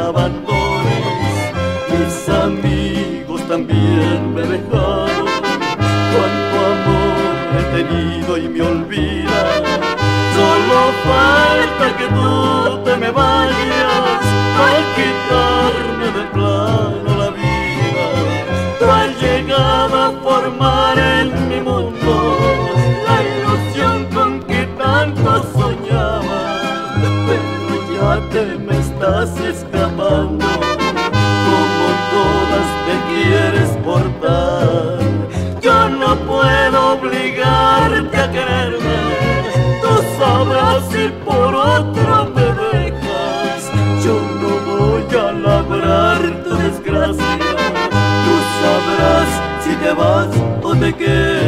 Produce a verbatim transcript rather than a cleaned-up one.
abandones. Mis amigos también me dejaron, cuánto amor he tenido y me olvidas. Solo falta que tú te me vayas al quitarme de plano la vida. Tú has llegado a formar en mi mundo la ilusión con que tanto soñaba, pero ya te me estás escapando, como todas te quieres portar. Yo no puedo obligarte a quererme, tú sabrás si por otro me dejas. Yo no voy a labrar tu desgracia, tú sabrás si te vas o te quedas.